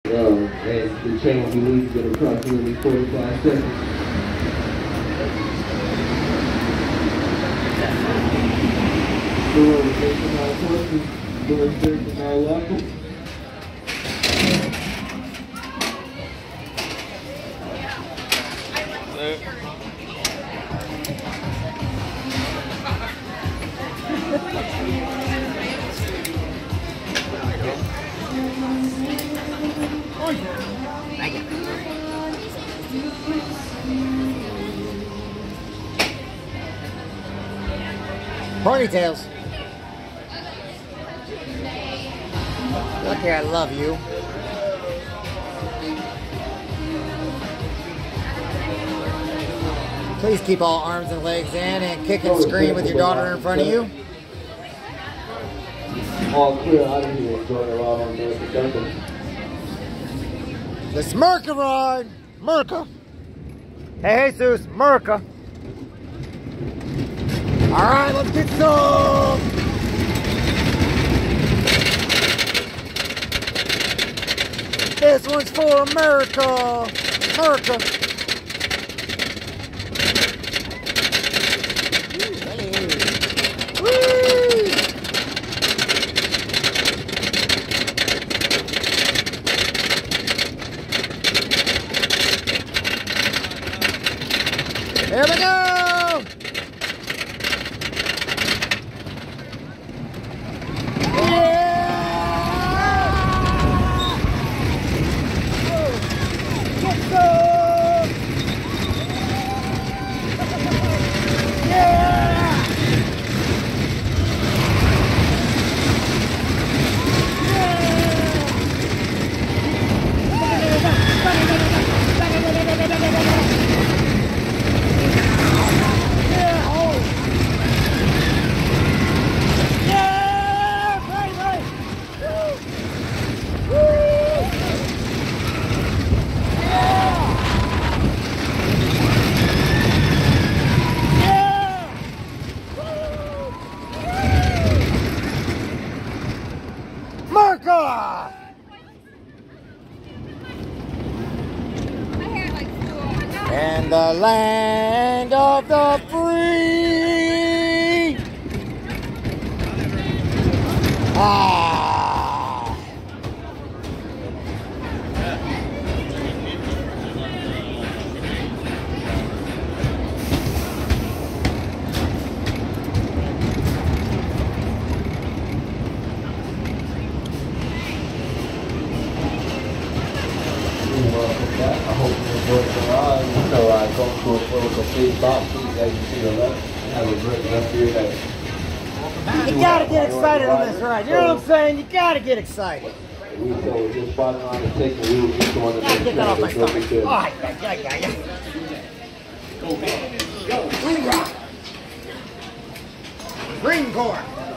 And the train will be leaving in approximately 45 seconds. Doors facing our horses, doors facing our local. Ponytails. Lucky I love you. Please keep all arms and legs in and kick and scream with your daughter in front of you. All clear out of here. Going around on the The Smirka ride. Merca. Hey, Jesus. Merca. All right, let's get some. This one's for America. America. Here we go! And the land of the free. Ah. I hope you enjoyed the ride. You know, I go to a full complete box, as you see the left. Have a great rest of your day. You gotta get excited on this ride. You know what I'm saying? You gotta get excited. So just bottom line is taking the wheel, just going to Gotta get that off my stomach. Oh, yeah. Go, man. Go. Green rock. Green corn.